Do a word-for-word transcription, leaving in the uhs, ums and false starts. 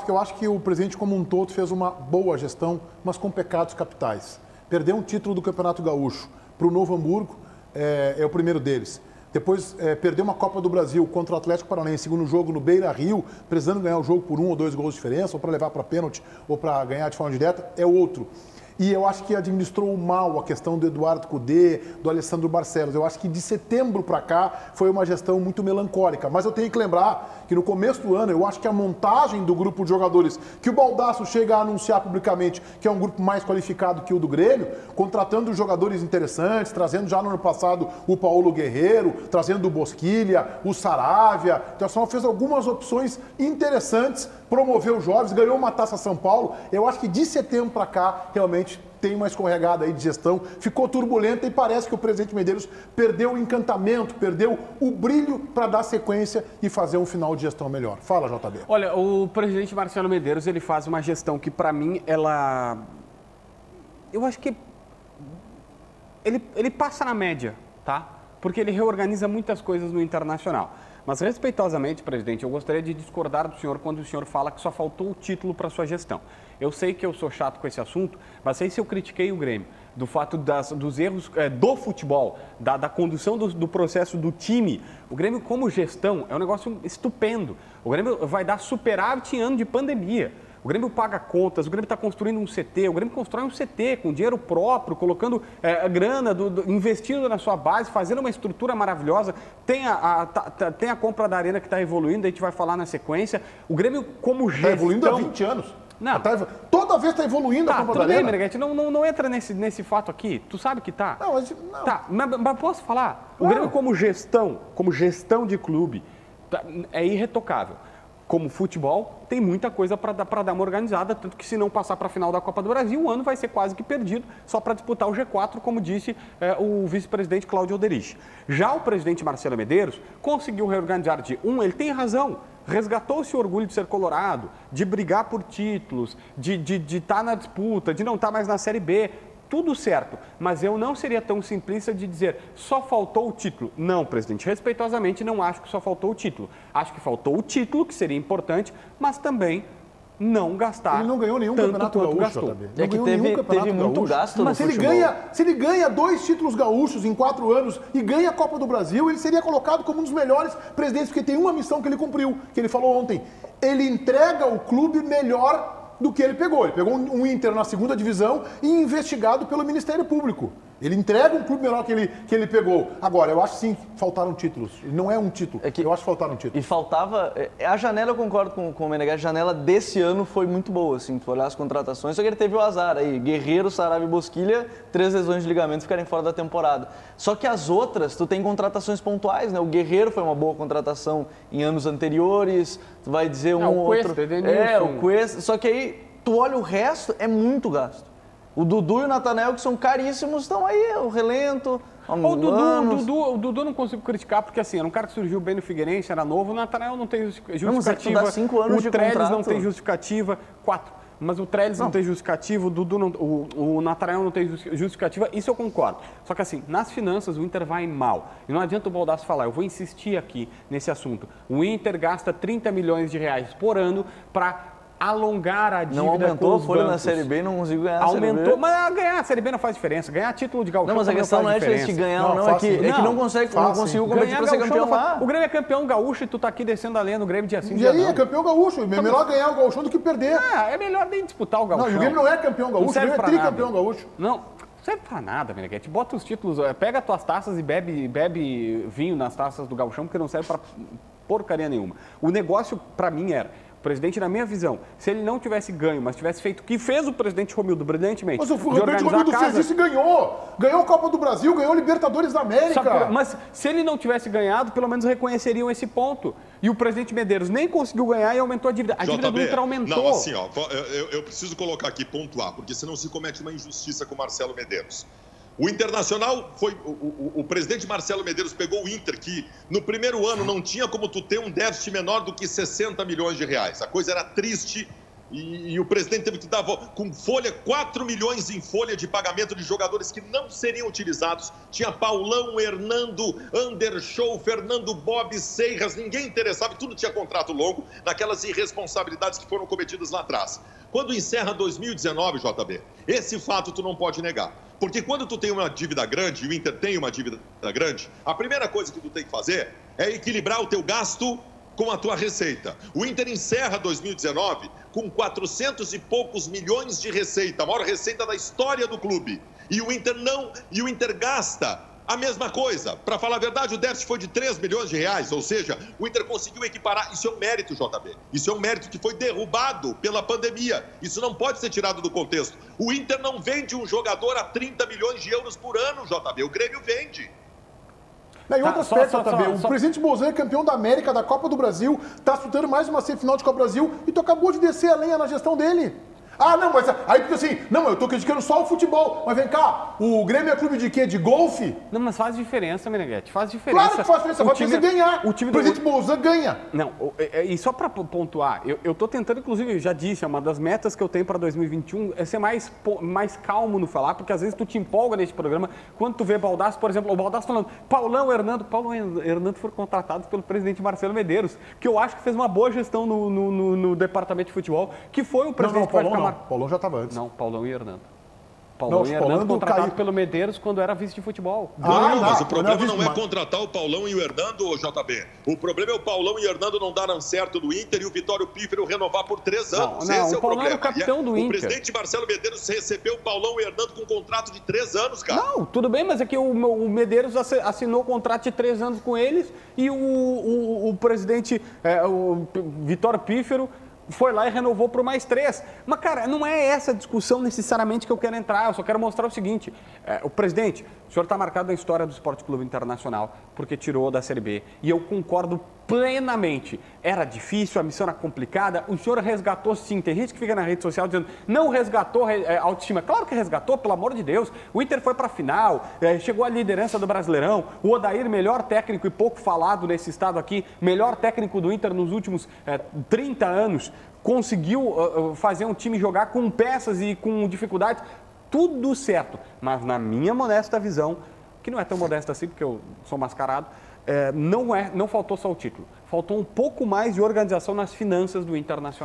Eu acho que o presidente como um todo fez uma boa gestão, mas com pecados capitais. Perdeu um título do Campeonato Gaúcho para o Novo Hamburgo, é, é o primeiro deles. Depois é, perdeu uma Copa do Brasil contra o Atlético Paranaense, segundo jogo no Beira-Rio, precisando ganhar o jogo por um ou dois gols de diferença, ou para levar para pênalti, ou para ganhar de forma direta, é outro. E eu acho que administrou mal a questão do Eduardo Cudê, do Alessandro Barcelos. Eu acho que de setembro para cá foi uma gestão muito melancólica. Mas eu tenho que lembrar que no começo do ano, eu acho que a montagem do grupo de jogadores, que o Baldasso chega a anunciar publicamente que é um grupo mais qualificado que o do Grêmio, contratando jogadores interessantes, trazendo já no ano passado o Paulo Guerreiro, trazendo o Bosquilha, o Saravia. Então, só fez algumas opções interessantes, promoveu os jovens, ganhou uma Taça São Paulo. Eu acho que de setembro para cá, realmente, tem uma escorregada aí de gestão, ficou turbulenta e parece que o presidente Medeiros perdeu o encantamento, perdeu o brilho para dar sequência e fazer um final de gestão melhor. Fala, J B. Olha, o presidente Marcelo Medeiros, ele faz uma gestão que, para mim, ela... Eu acho que ele, ele passa na média, tá? Porque ele reorganiza muitas coisas no internacional. Mas, respeitosamente, presidente, eu gostaria de discordar do senhor quando o senhor fala que só faltou o título para a sua gestão. Eu sei que eu sou chato com esse assunto, mas sei se eu critiquei o Grêmio, do fato das, dos erros é, do futebol, da, da condução do, do processo do time. O Grêmio, como gestão, é um negócio estupendo. O Grêmio vai dar superávit em ano de pandemia. O Grêmio paga contas, o Grêmio está construindo um C T, o Grêmio constrói um C T com dinheiro próprio, colocando é, grana, do, do, investindo na sua base, fazendo uma estrutura maravilhosa. Tem a, a, tá, tem a compra da arena que está evoluindo, a gente vai falar na sequência. O Grêmio, como gestão... Está evoluindo há vinte anos. Não. Tá, toda vez está evoluindo tá, a compra tudo da bem, arena. Meneghete, não, não, não entra nesse, nesse fato aqui. Tu sabe que tá. Não, mas... Não. Tá, mas, mas posso falar? Claro. O Grêmio, como gestão, como gestão de clube, tá, é irretocável. Como futebol, tem muita coisa para dar, para dar uma organizada, tanto que se não passar para a final da Copa do Brasil, o ano vai ser quase que perdido, só para disputar o G quatro, como disse é, o vice-presidente Cláudio Alderich. Já o presidente Marcelo Medeiros conseguiu reorganizar de um, ele tem razão, resgatou-se o orgulho de ser colorado, de brigar por títulos, de estar de, de tá na disputa, de não estar tá mais na Série B. Tudo certo, mas eu não seria tão simplista de dizer só faltou o título. Não, presidente, respeitosamente não acho que só faltou o título. Acho que faltou o título, que seria importante, mas também não gastar. Ele não ganhou nenhum tanto campeonato quanto gaúcho, gastou. J B. É que teve, teve muito gasto mas no se ele, ganha, se ele ganha dois títulos gaúchos em quatro anos e ganha a Copa do Brasil, ele seria colocado como um dos melhores presidentes, porque tem uma missão que ele cumpriu, que ele falou ontem. Ele entrega o clube melhor do que ele pegou. Ele pegou um Inter na segunda divisão e investigado pelo Ministério Público. Ele entrega um clube melhor que ele, que ele pegou. Agora, eu acho sim que faltaram títulos. Não é um título. É que, eu acho que faltaram títulos. E faltava... A janela, eu concordo com, com o Meneghete, a janela desse ano foi muito boa, assim, tu olhar as contratações, só que ele teve o azar aí. Guerreiro, Saravia e Bosquilha, três lesões de ligamento ficarem fora da temporada. Só que as outras, tu tem contratações pontuais, né? O Guerreiro foi uma boa contratação em anos anteriores, tu vai dizer um Não, o outro... Cuesta, é, o Cuesta, só que aí tu olha o resto, é muito gasto. O Dudu e o Natanael, que são caríssimos, estão aí, o relento. O Dudu, o, Dudu, o Dudu não consigo criticar, porque assim, era um cara que surgiu bem no Figueirense, era novo, o Natanael não tem justificativa. Não, mas dá cinco anos o de Trellis contrato. não tem justificativa, quatro. Mas o Trellis não, não tem justificativa, o Dudu não, o, o Natanael não tem justificativa, isso eu concordo. Só que assim, nas finanças o Inter vai mal. E não adianta o Baldasso falar, eu vou insistir aqui nesse assunto. O Inter gasta trinta milhões de reais por ano para alongar a dívida. Não aumentou com a os folha bancos. na Série B, não conseguiu ganhar Aumentou, a Série B. mas ganhar a Série B não faz diferença. Ganhar título de gauchão não, mas a questão não é de ganhar ou não, não, é, que, é que não consegue, não conseguiu competir para ser campeão lá. O Grêmio é campeão gaúcho e tu tá aqui descendo a lenha no Grêmio dia sim, dia não. É campeão gaúcho. É melhor ganhar o gauchão do que perder. Ah, é melhor nem disputar o gauchão. Não, o Grêmio não é campeão gaúcho, o Grêmio é tricampeão gaúcho. Não, não serve pra nada, Meneghete. Bota os títulos, pega as tuas taças e bebe, bebe vinho nas taças do gauchão, porque não serve pra porcaria nenhuma. O negócio, pra mim, era... O presidente, na minha visão, se ele não tivesse ganho, mas tivesse feito o que fez o presidente Romildo brilhantemente... Mas o presidente Romildo fez isso e ganhou. Ganhou a Copa do Brasil, ganhou a Libertadores da América. Por, mas se ele não tivesse ganhado, pelo menos reconheceriam esse ponto. E o presidente Medeiros nem conseguiu ganhar e aumentou a dívida. A J B, dívida do Inter aumentou. Não, assim, ó, eu, eu preciso colocar aqui, pontuar, porque senão se comete uma injustiça com o Marcelo Medeiros. O Internacional foi... O, o, o presidente Marcelo Medeiros pegou o Inter, que no primeiro ano não tinha como tu ter um déficit menor do que sessenta milhões de reais. A coisa era triste E, e o presidente teve que dar com folha, quatro milhões em folha de pagamento de jogadores que não seriam utilizados. Tinha Paulão, Hernando, Andershow, Fernando Bob, Seiras, ninguém interessava, e tudo tinha contrato longo, naquelas irresponsabilidades que foram cometidas lá atrás. Quando encerra dois mil e dezenove, J B, esse fato tu não pode negar. Porque quando tu tem uma dívida grande, e o Inter tem uma dívida grande, a primeira coisa que tu tem que fazer é equilibrar o teu gasto com a tua receita. O Inter encerra dois mil e dezenove com quatrocentos e poucos milhões de receita, a maior receita da história do clube. E o Inter não, e o Inter gasta a mesma coisa. Para falar a verdade, o déficit foi de três milhões de reais, ou seja, o Inter conseguiu equiparar. Isso é um mérito, J B. Isso é um mérito que foi derrubado pela pandemia. Isso não pode ser tirado do contexto. O Inter não vende um jogador a trinta milhões de euros por ano, J B. O Grêmio vende. Em outro Tá, aspecto, só, só, J B, só, o só... presidente Bolsonaro é campeão da América, da Copa do Brasil, está disputando mais uma semifinal de Copa do Brasil e tu acabou de descer a lenha na gestão dele. Ah, não, mas aí porque assim, não, eu tô criticando só o futebol, mas vem cá, o Grêmio é clube de quê? De golfe? Não, mas faz diferença, Meneghete, faz diferença. Claro que faz diferença, vai time... ganhar. O, time o do... presidente Bolsonaro ganha. Não, e só para pontuar, eu, eu tô tentando, inclusive, eu já disse, é uma das metas que eu tenho para dois mil e vinte e um é ser mais, mais calmo no falar, porque às vezes tu te empolga nesse programa, quando tu vê Baldasso, por exemplo, o Baldasso falando, Paulão, Hernando, Paulão e Hernando foram contratados pelo presidente Marcelo Medeiros, que eu acho que fez uma boa gestão no, no, no, no departamento de futebol, que foi o presidente... Não, não, Paulão não, Mar... Paulão já estava antes. Não, Paulão e Hernando. Paulão não, e Hernando contratado caiu... pelo Medeiros quando era vice de futebol. Ah, não, não, mas o problema não, não é contratar o Paulão e o Hernando, J B. O problema é o Paulão e o Hernando não darem certo do Inter e o Vitório Pífero renovar por três anos. Não, não, Esse é o o Paulão problema. era o capitão é, do o Inter. O presidente Marcelo Medeiros recebeu o Paulão e o Hernando com um contrato de três anos, cara. Não, tudo bem, mas é que o, o Medeiros assinou o contrato de três anos com eles e o, o, o presidente, é, o Vitório Pífero, foi lá e renovou por mais três. Mas, cara, não é essa discussão necessariamente que eu quero entrar. Eu só quero mostrar o seguinte. É, o presidente, o senhor está marcado na história do Esporte Clube Internacional porque tirou da Série B. E eu concordo plenamente. Era difícil, a missão era complicada. O senhor resgatou sim. Tem gente que fica na rede social dizendo não resgatou é, autoestima. Claro que resgatou, pelo amor de Deus. O Inter foi para a final, é, chegou à liderança do Brasileirão. O Odair, melhor técnico e pouco falado nesse estado aqui, melhor técnico do Inter nos últimos é, trinta anos. Conseguiu uh, fazer um time jogar com peças e com dificuldades, tudo certo. Mas na minha modesta visão, que não é tão modesta assim, porque eu sou mascarado, é, não, é, não faltou só o título. Faltou um pouco mais de organização nas finanças do Internacional.